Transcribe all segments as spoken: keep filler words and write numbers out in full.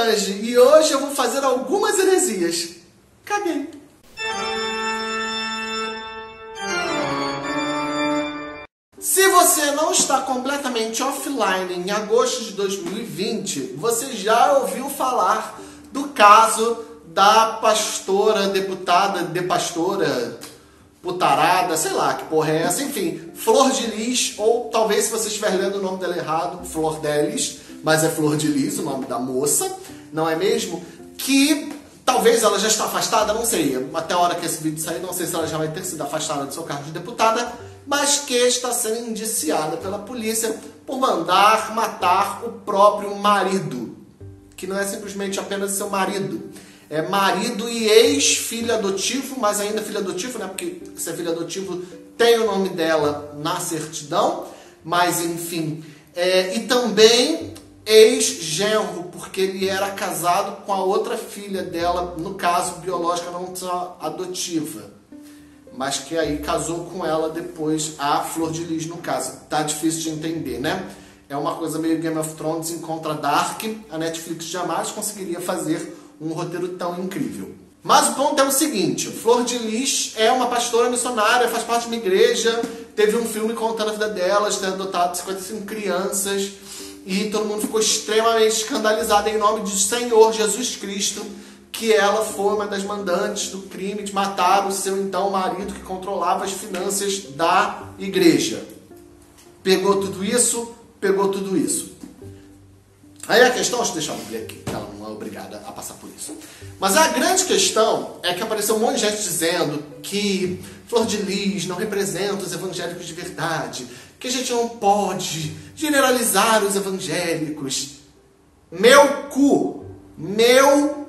Solange e hoje eu vou fazer algumas heresias. Caguei. Se você não está completamente offline em agosto de dois mil e vinte, você já ouviu falar do caso da pastora, deputada, de pastora, putarada, sei lá que porra é essa, enfim, Flor de Lis, ou talvez se você estiver lendo o nome dela errado, Flor Delis, mas é Flor de Lis o nome da moça, não é mesmo? Que talvez ela já está afastada, não sei, até a hora que esse vídeo sair, não sei se ela já vai ter sido afastada do seu cargo de deputada, mas que está sendo indiciada pela polícia por mandar matar o próprio marido, que não é simplesmente apenas seu marido, é marido e ex-filho adotivo, mas ainda filho adotivo, né? Porque se é filho adotivo tem o nome dela na certidão, mas enfim, é, e também ex-genro, porque ele era casado com a outra filha dela, no caso biológica, não só adotiva, mas que aí casou com ela depois, a Flor de Lis no caso. Tá difícil de entender, né? É uma coisa meio Game of Thrones encontra Dark, a Netflix jamais conseguiria fazer um roteiro tão incrível. Mas o ponto é o seguinte, Flor de Lis é uma pastora missionária, faz parte de uma igreja, teve um filme contando a vida dela, de ter adotado cinquenta e cinco crianças, e todo mundo ficou extremamente escandalizado em nome de Senhor Jesus Cristo, que ela foi uma das mandantes do crime de matar o seu então marido que controlava as finanças da igreja. Pegou tudo isso, pegou tudo isso. Aí a questão, deixa eu ver aqui, ela não é obrigada a passar por isso. Mas a grande questão é que apareceu um monte de gente dizendo que Flor de Lis não representa os evangélicos de verdade, que a gente não pode generalizar os evangélicos. Meu cu, meu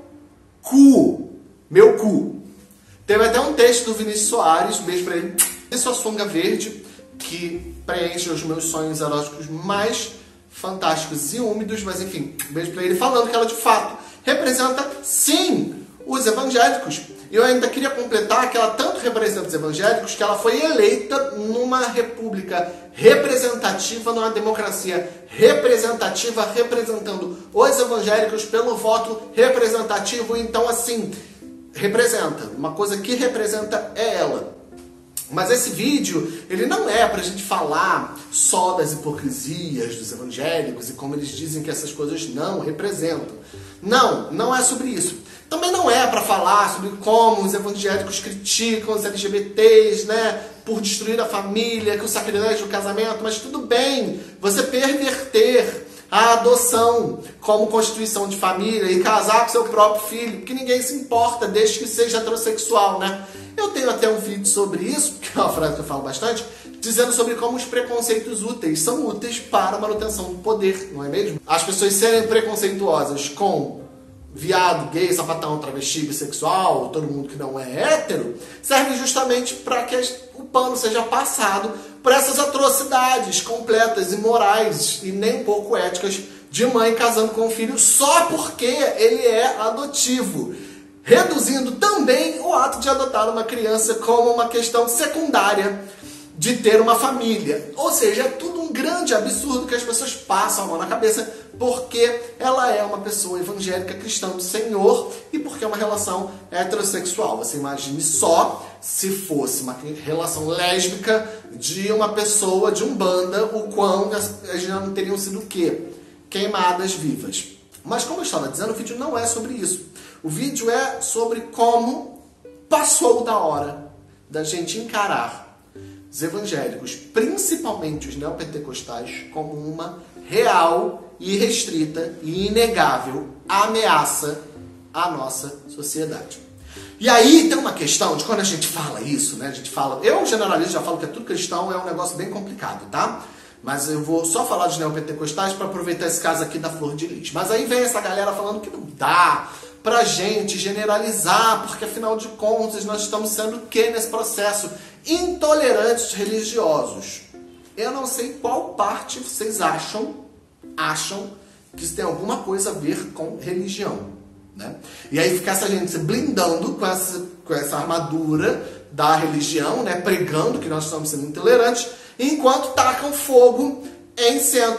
cu, meu cu. Teve até um texto do Vinícius Soares, um beijo pra ele, e sua sunga verde, que preenche os meus sonhos eróticos mais fantásticos e úmidos, mas enfim, um beijo pra ele, falando que ela de fato representa, sim, os evangélicos. E eu ainda queria completar que ela tanto representa os evangélicos que ela foi eleita numa república representativa, numa democracia representativa, representando os evangélicos pelo voto representativo. Então, assim, representa. Uma coisa que representa é ela. Mas esse vídeo, ele não é pra gente falar só das hipocrisias dos evangélicos e como eles dizem que essas coisas não representam. Não, não é sobre isso. Também não é para falar sobre como os evangélicos criticam os L G B Ts, né, por destruir a família, que o sacrilégio do casamento, mas tudo bem você perverter a adoção como constituição de família e casar com seu próprio filho, porque ninguém se importa desde que seja heterossexual, né? Eu tenho até um vídeo sobre isso, que é uma frase que eu falo bastante, dizendo sobre como os preconceitos úteis são úteis para a manutenção do poder, não é mesmo? As pessoas serem preconceituosas com viado, gay, sapatão, travesti, bissexual, todo mundo que não é hétero, serve justamente para que o pano seja passado por essas atrocidades completas, imorais e nem um pouco éticas de mãe casando com o filho só porque ele é adotivo, reduzindo também o ato de adotar uma criança como uma questão secundária de ter uma família. Ou seja, é tudo um grande absurdo que as pessoas passam a mão na cabeça porque ela é uma pessoa evangélica cristã do Senhor e porque é uma relação heterossexual. Você imagine só se fosse uma relação lésbica de uma pessoa de Umbanda, o quão elas já não teriam sido o quê? Queimadas vivas. Mas como eu estava dizendo, o vídeo não é sobre isso. O vídeo é sobre como passou da hora da gente encarar os evangélicos, principalmente os neopentecostais, como uma real, irrestrita e inegável ameaça à nossa sociedade. E aí tem uma questão de quando a gente fala isso, né? A gente fala, eu generalizo, já falo que é tudo cristão, é um negócio bem complicado, tá? Mas eu vou só falar dos neopentecostais para aproveitar esse caso aqui da Flor de Lis. Mas aí vem essa galera falando que não dá pra gente generalizar, porque afinal de contas nós estamos sendo o que nesse processo? Intolerantes religiosos. Eu não sei qual parte vocês acham, acham que isso tem alguma coisa a ver com religião, né? E aí fica essa gente se blindando com essa, com essa armadura da religião, né? Pregando que nós estamos sendo intolerantes, enquanto tacam fogo em centro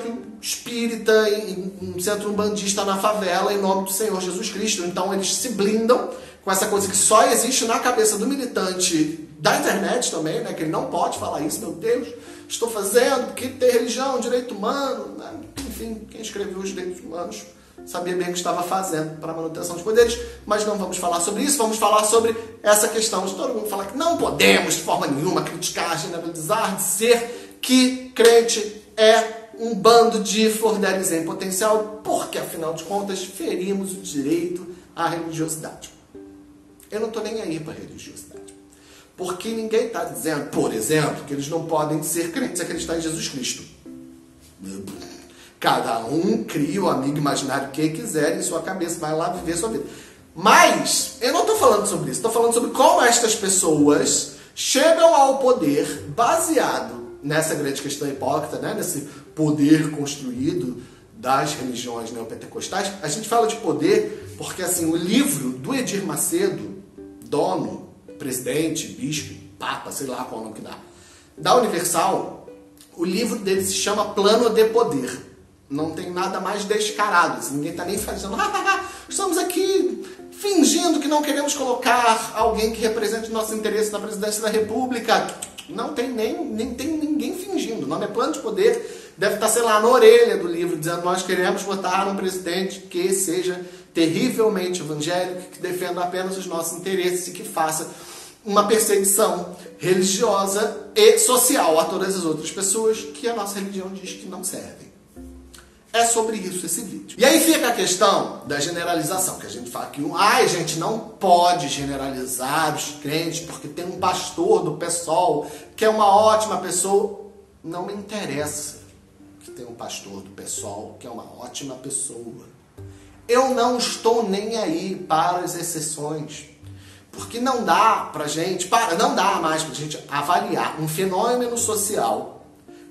espírita, em um centro umbandista na favela, em nome do Senhor Jesus Cristo. Então eles se blindam com essa coisa que só existe na cabeça do militante da internet também, né? Que ele não pode falar isso, meu Deus, estou fazendo porque tem religião, direito humano, né? Enfim, quem escreveu os direitos humanos sabia bem o que estava fazendo para a manutenção dos poderes, mas não vamos falar sobre isso, vamos falar sobre essa questão de todo mundo falar que não podemos de forma nenhuma criticar, generalizar, dizer que crente é um bando de flordelis em potencial, porque afinal de contas ferimos o direito à religiosidade. Eu não estou nem aí para a religiosidade, porque ninguém está dizendo, por exemplo, que eles não podem ser crentes e acreditar em Jesus Cristo. Cada um cria o amigo imaginário que quiser em sua cabeça, vai lá viver sua vida. Mas eu não estou falando sobre isso, estou falando sobre como estas pessoas chegam ao poder baseado nessa grande questão hipócrita, né? Nesse poder construído das religiões neopentecostais. A gente fala de poder porque assim, o livro do Edir Macedo, dono, presidente, bispo, papa, sei lá qual é o nome que dá, da Universal, o livro dele se chama Plano de Poder. Não tem nada mais descarado. Assim, ninguém está nem fazendo, ah, estamos aqui fingindo que não queremos colocar alguém que represente nosso interesse na presidência da República. Não tem nem, nem tem ninguém fingindo. O nome é Plano de Poder. Deve estar, sei lá, na orelha do livro, dizendo nós queremos votar um presidente que seja terrivelmente evangélico, que defenda apenas os nossos interesses e que faça uma perseguição religiosa e social a todas as outras pessoas que a nossa religião diz que não servem. É sobre isso esse vídeo. E aí fica a questão da generalização, que a gente fala que, ai, gente, não pode generalizar os crentes porque tem um pastor do PSOL que é uma ótima pessoa. Não me interessa que tem um pastor do PSOL que é uma ótima pessoa. Eu não estou nem aí para as exceções. Porque não dá pra gente, para, não dá mais pra gente avaliar um fenômeno social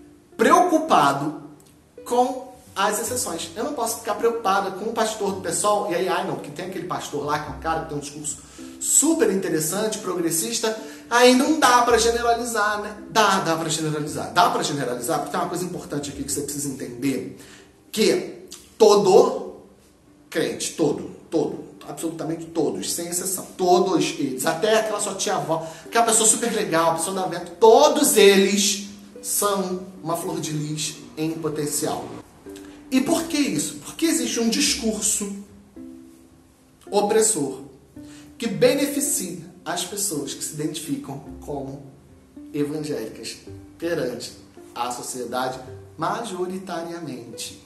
preocupado com as exceções. Eu não posso ficar preocupada com o pastor do PSOL, e aí, ai não, porque tem aquele pastor lá com um cara que tem um discurso super interessante, progressista, aí não dá pra generalizar, né? Dá, dá pra generalizar. Dá pra generalizar, porque tem uma coisa importante aqui que você precisa entender, que todo crente, todo, todo, absolutamente todos, sem exceção, todos eles, até aquela sua tia-avó, aquela pessoa super legal, a pessoa da vento, todos eles são uma flor de lis em potencial. E por que isso? Porque existe um discurso opressor que beneficia as pessoas que se identificam como evangélicas perante a sociedade majoritariamente,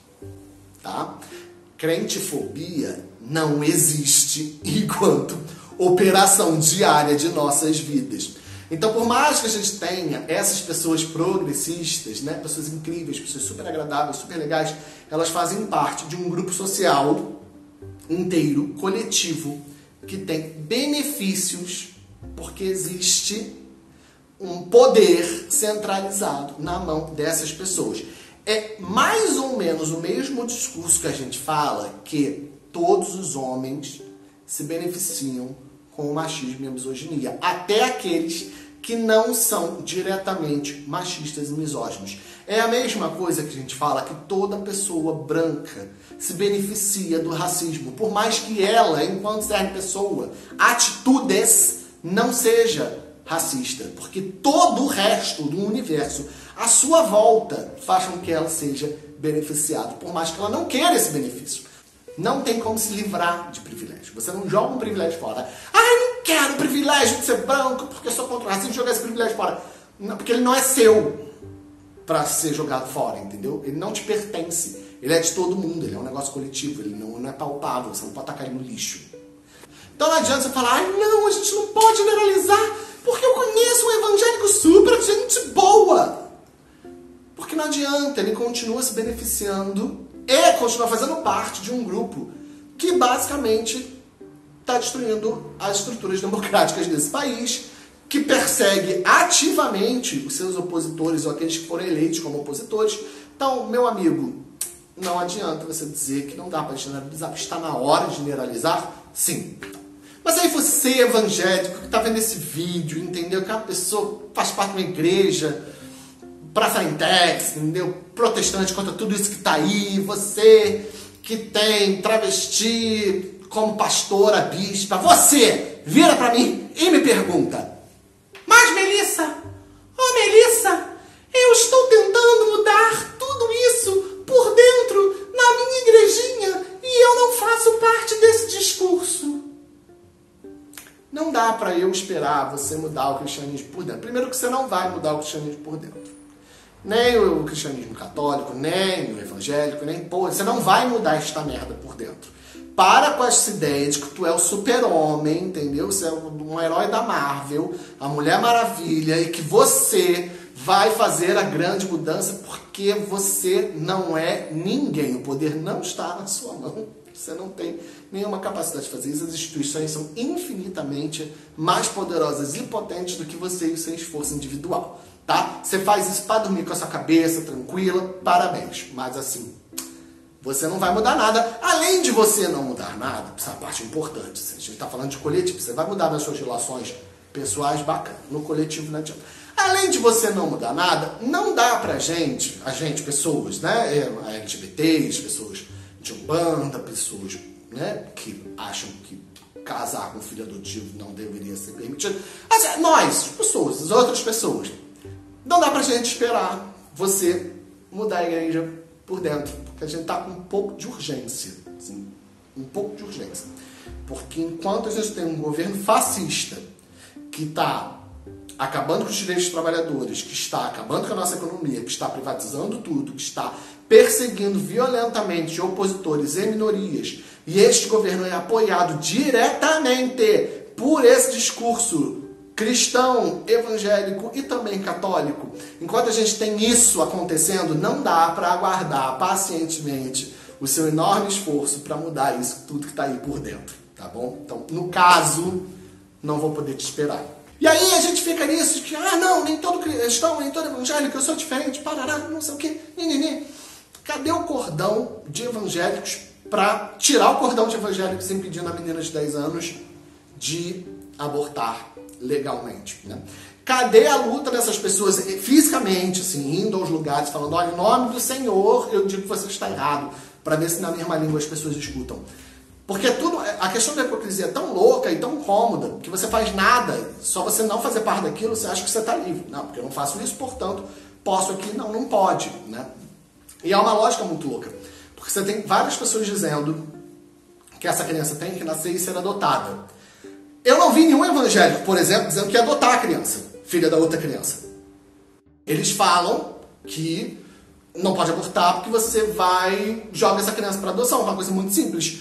tá? Crentifobia não existe enquanto operação diária de nossas vidas. Então, por mais que a gente tenha essas pessoas progressistas, né, pessoas incríveis, pessoas super agradáveis, super legais, elas fazem parte de um grupo social inteiro, coletivo, que tem benefícios porque existe um poder centralizado na mão dessas pessoas. É mais ou menos o mesmo discurso que a gente fala que todos os homens se beneficiam com o machismo e a misoginia, até aqueles que não são diretamente machistas e misóginos. É a mesma coisa que a gente fala que toda pessoa branca se beneficia do racismo, por mais que ela, enquanto ser pessoa, atitudes, não seja racista, porque todo o resto do universo à sua volta faz com que ela seja beneficiada, por mais que ela não queira esse benefício. Não tem como se livrar de privilégio. Você não joga um privilégio fora. Ah, eu não quero o privilégio de ser branco porque eu sou contra o racismo, jogar esse privilégio fora. Não, porque ele não é seu para ser jogado fora, entendeu? Ele não te pertence. Ele é de todo mundo, ele é um negócio coletivo, ele não, não é palpável, você não pode tacar ele no lixo. Então não adianta você falar, ai não, a gente não pode generalizar porque eu conheço um evangélico super gente boa. Porque não adianta, ele continua se beneficiando e continua fazendo parte de um grupo que basicamente está destruindo as estruturas democráticas desse país, que persegue ativamente os seus opositores ou aqueles que foram eleitos como opositores. Então, meu amigo, não adianta você dizer que não dá para generalizar, porque está na hora de generalizar, sim. Mas aí você, evangélico, que está vendo esse vídeo, entendeu? Que a pessoa faz parte de uma igreja, pra Frentex, entendeu? Protestante contra tudo isso que tá aí, você que tem travesti como pastora, bispa, você vira pra mim e me pergunta: mas Melissa, oh Melissa, eu estou tentando mudar tudo isso por dentro na minha igrejinha e eu não faço parte desse discurso. Não dá pra eu esperar você mudar o cristianismo por dentro. Primeiro que você não vai mudar o cristianismo por dentro. Nem o cristianismo católico, nem o evangélico, nem pô, você não vai mudar esta merda por dentro. Para com essa ideia de que tu é o super-homem, entendeu? Você é um herói da Marvel, a Mulher Maravilha, e que você vai fazer a grande mudança porque você não é ninguém. O poder não está na sua mão. Você não tem nenhuma capacidade de fazer isso. As instituições são infinitamente mais poderosas e potentes do que você e o seu esforço individual. Tá? Você faz isso para dormir com a sua cabeça tranquila, parabéns. Mas assim, você não vai mudar nada. Além de você não mudar nada, essa parte importante, a gente está falando de coletivo, você vai mudar nas suas relações pessoais, bacana. No coletivo não adianta. Além de você não mudar nada, não dá pra gente, a gente, pessoas, né, L G B Ts, pessoas de Umbanda, pessoas, né, que acham que casar com filho adotivo não deveria ser permitido. Assim, nós, pessoas, as outras pessoas, não dá pra gente esperar você mudar a igreja por dentro, porque a gente tá com um pouco de urgência, assim, um pouco de urgência. Porque enquanto a gente tem um governo fascista que está acabando com os direitos dos trabalhadores, que está acabando com a nossa economia, que está privatizando tudo, que está perseguindo violentamente opositores e minorias, e este governo é apoiado diretamente por esse discurso cristão, evangélico e também católico. Enquanto a gente tem isso acontecendo, não dá para aguardar pacientemente o seu enorme esforço para mudar isso tudo que está aí por dentro, tá bom? Então, no caso, não vou poder te esperar. E aí a gente fica nisso, que, ah, não, nem todo cristão, nem todo evangélico, eu sou diferente, parará, não sei o quê, ninini. Cadê o cordão de evangélicos para tirar o cordão de evangélicos impedindo a menina de dez anos de abortar legalmente, né? Cadê a luta dessas pessoas fisicamente, assim, indo aos lugares, falando, olha, em nome do Senhor, eu digo que você está errado, para ver se na mesma língua as pessoas escutam. Porque tudo, a questão da hipocrisia é tão louca e tão cômoda que você faz nada, só você não fazer parte daquilo, você acha que você está livre. Não, porque eu não faço isso, portanto, posso aqui, não, não pode, né? E é uma lógica muito louca, porque você tem várias pessoas dizendo que essa criança tem que nascer e ser adotada. Eu não vi nenhum evangélico, por exemplo, dizendo que ia adotar a criança, filha da outra criança. Eles falam que não pode abortar porque você vai joga essa criança para adoção, uma coisa muito simples.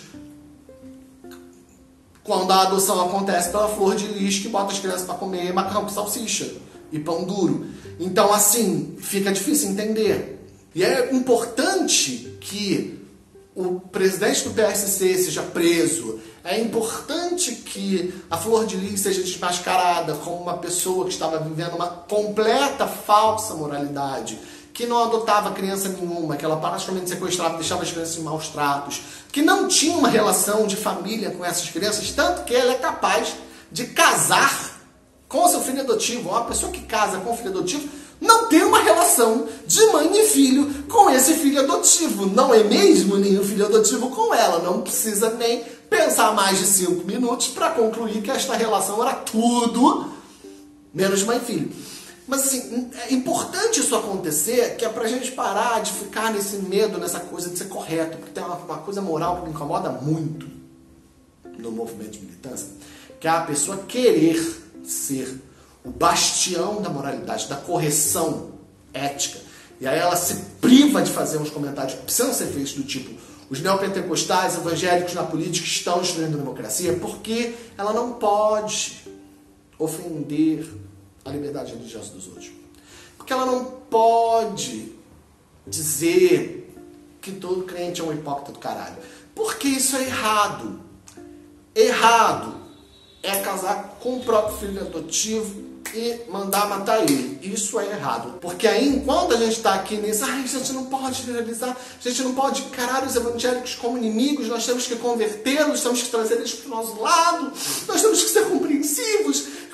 Quando a adoção acontece pela flor de lis que bota as crianças para comer macarrão com salsicha e pão duro. Então, assim, fica difícil entender. E é importante que o presidente do P S C seja preso. É importante que a flor de lis seja desmascarada como uma pessoa que estava vivendo uma completa falsa moralidade, que não adotava criança nenhuma, que ela praticamente sequestrava, deixava as crianças em maus tratos, que não tinha uma relação de família com essas crianças, tanto que ela é capaz de casar com o seu filho adotivo. Uma pessoa que casa com o filho adotivo não tem uma relação de mãe e filho com esse filho adotivo. Não é mesmo nenhum filho adotivo com ela. Não precisa nem pensar mais de cinco minutos para concluir que esta relação era tudo menos mãe e filho. Mas assim, é importante isso acontecer, que é pra gente parar de ficar nesse medo, nessa coisa de ser correto. Porque tem uma, uma coisa moral que me incomoda muito no movimento de militância, que é a pessoa querer ser o bastião da moralidade, da correção ética. E aí ela se priva de fazer uns comentários que precisam ser feitos do tipo: os neopentecostais evangélicos na política estão destruindo a democracia, porque ela não pode ofender a liberdade religiosa dos outros. Porque ela não pode dizer que todo crente é um hipócrita do caralho. Porque isso é errado. Errado é casar com o próprio filho adotivo e mandar matar ele. Isso é errado. Porque aí, enquanto a gente está aqui nisso, ai, a gente não pode generalizar, a gente não pode encarar os evangélicos como inimigos, nós temos que convertê-los, temos que trazer eles para o nosso lado, nós temos que ser compreensivos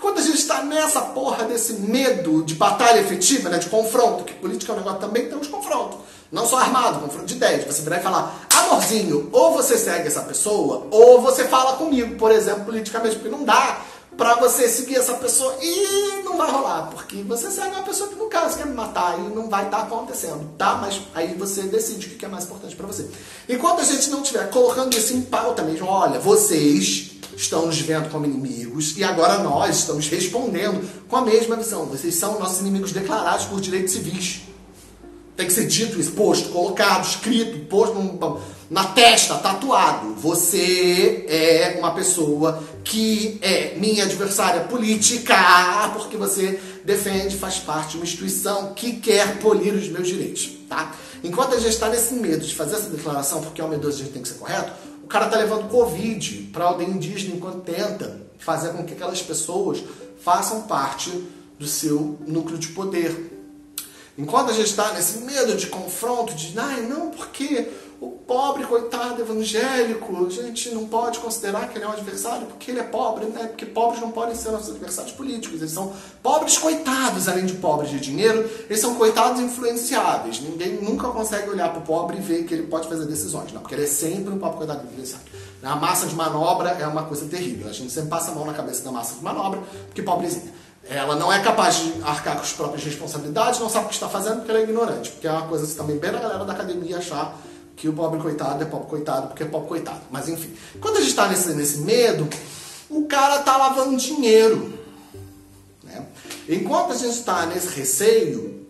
Enquanto a gente está nessa porra desse medo de batalha efetiva, né, de confronto, que política é um negócio também, temos confronto. Não só armado, confronto de ideias. Você virar e falar, amorzinho, ou você segue essa pessoa, ou você fala comigo, por exemplo, politicamente, porque não dá pra você seguir essa pessoa e não vai rolar, porque você segue uma pessoa que no caso quer me matar e não vai estar acontecendo, tá? Mas aí você decide o que é mais importante pra você. Enquanto a gente não estiver colocando isso em pauta mesmo, olha, vocês estão nos vendo como inimigos e agora nós estamos respondendo com a mesma visão. Vocês são nossos inimigos declarados por direitos civis. Tem que ser dito isso, posto, colocado, escrito, posto na testa, tatuado. Você é uma pessoa que é minha adversária política porque você defende, faz parte de uma instituição que quer polir os meus direitos, tá? Enquanto a gente está nesse medo de fazer essa declaração, porque é um medroso, a gente tem que ser correto, o cara tá levando Covid para a aldeia indígena enquanto tenta fazer com que aquelas pessoas façam parte do seu núcleo de poder. Enquanto a gente está nesse medo de confronto, de ai, não, porque o pobre, coitado evangélico, a gente não pode considerar que ele é um adversário porque ele é pobre, né? Porque pobres não podem ser nossos adversários políticos. Eles são pobres coitados, além de pobres de dinheiro, eles são coitados influenciáveis. Ninguém nunca consegue olhar para o pobre e ver que ele pode fazer decisões, não, porque ele é sempre um pobre coitado influenciável. A massa de manobra é uma coisa terrível. A gente sempre passa a mão na cabeça da massa de manobra, porque pobrezinha. Ela não é capaz de arcar com as próprias responsabilidades, não sabe o que está fazendo porque ela é ignorante. Porque é uma coisa assim, também bem na galera da academia achar que o pobre coitado é pobre coitado porque é pobre coitado. Mas enfim, quando a gente está nesse, nesse medo, o cara está lavando dinheiro. Né? Enquanto a gente está nesse receio,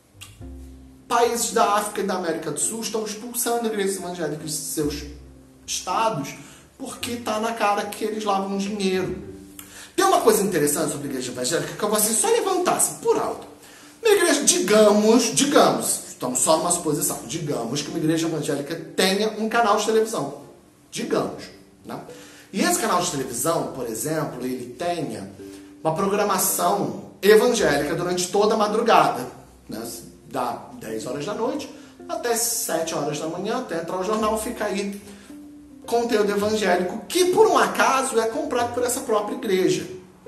países da África e da América do Sul estão expulsando igrejas evangélicas de seus estados porque está na cara que eles lavam dinheiro. Tem uma coisa interessante sobre a igreja evangélica que eu vou assim, só levantar assim, por alto. Uma igreja, digamos, digamos, estamos só numa suposição, digamos que uma igreja evangélica tenha um canal de televisão. Digamos. Né? E esse canal de televisão, por exemplo, ele tenha uma programação evangélica durante toda a madrugada. Né? Da dez horas da noite até sete horas da manhã, até entrar o jornal, fica aí conteúdo evangélico, que por um acaso é comprado por essa própria igreja.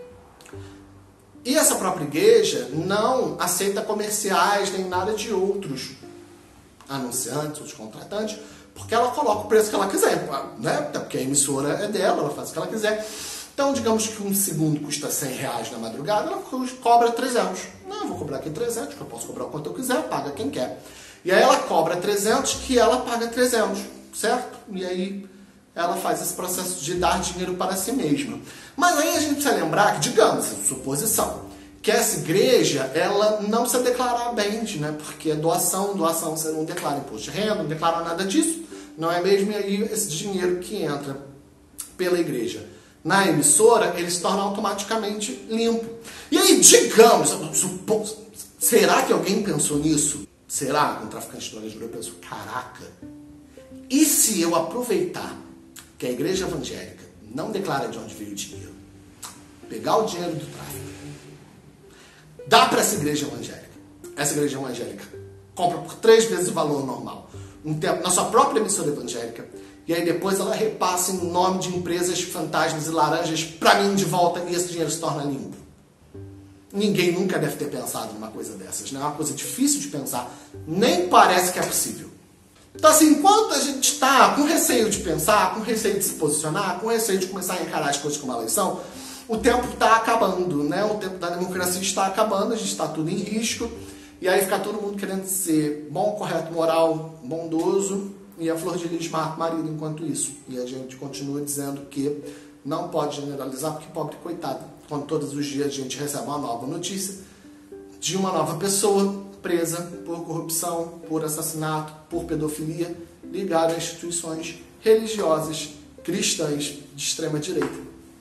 E essa própria igreja não aceita comerciais nem nada de outros anunciantes, outros contratantes, porque ela coloca o preço que ela quiser, né? Até porque a emissora é dela, ela faz o que ela quiser. Então, digamos que um segundo custa cem reais na madrugada, ela cobra trezentos. Não, eu vou cobrar aqui trezentos, que eu posso cobrar o quanto eu quiser, paga quem quer. E aí ela cobra trezentos, que ela paga trezentos, certo? E aí ela faz esse processo de dar dinheiro para si mesma. Mas aí a gente precisa lembrar que, digamos, suposição, que essa igreja, ela não precisa declarar bens, né? Porque é doação, doação você não declara imposto de renda, não declara nada disso, não é mesmo? E aí esse dinheiro que entra pela igreja na emissora, ele se torna automaticamente limpo. E aí, digamos, supo, será que alguém pensou nisso? Será que um traficante de drogas pensou, caraca, e se eu aproveitar que a igreja evangélica não declara de onde veio o dinheiro, pegar o dinheiro do tráfico, dá para essa igreja evangélica, essa igreja evangélica compra por três vezes o valor normal, um tempo, na sua própria emissora evangélica, e aí depois ela repassa em nome de empresas fantasmas e laranjas para mim de volta e esse dinheiro se torna limpo. Ninguém nunca deve ter pensado numa coisa dessas, não é uma coisa difícil de pensar, nem parece que é possível. Então, assim, enquanto a gente está com receio de pensar, com receio de se posicionar, com receio de começar a encarar as coisas como uma eleição, o tempo está acabando, né? O tempo da democracia está acabando, a gente está tudo em risco, e aí fica todo mundo querendo ser bom, correto, moral, bondoso, e a Flor de Lis mata o marido enquanto isso. E a gente continua dizendo que não pode generalizar, porque pobre coitado, quando todos os dias a gente recebe uma nova notícia de uma nova pessoa presa por corrupção, por assassinato, por pedofilia, ligada a instituições religiosas cristãs de extrema direita.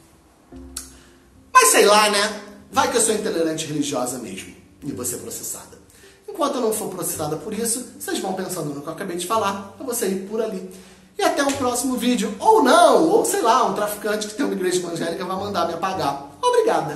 Mas sei lá, né? Vai que eu sou intolerante religiosa mesmo e vou ser processada. Enquanto eu não for processada por isso, vocês vão pensando no que eu acabei de falar, eu vou sair por ali. E até um próximo vídeo. Ou não, ou sei lá, um traficante que tem uma igreja evangélica vai mandar me apagar. Obrigada.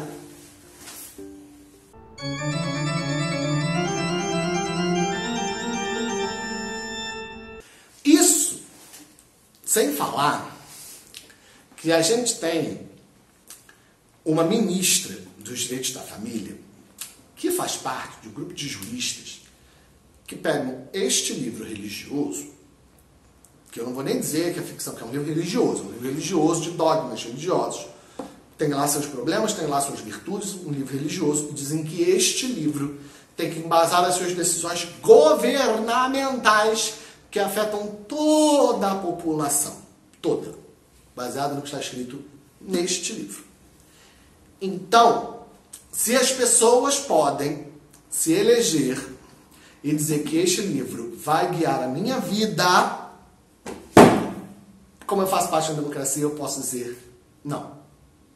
Isso, sem falar que a gente tem uma ministra dos direitos da família, que faz parte de um grupo de juristas que pegam este livro religioso, que eu não vou nem dizer que é ficção, que é um livro religioso, um livro religioso de dogmas religiosos. Tem lá seus problemas, tem lá suas virtudes, um livro religioso, e dizem que este livro tem que embasar as suas decisões governamentais que afetam toda a população, toda, baseado no que está escrito neste livro. Então, se as pessoas podem se eleger e dizer que este livro vai guiar a minha vida, como eu faço parte da democracia, eu posso dizer não.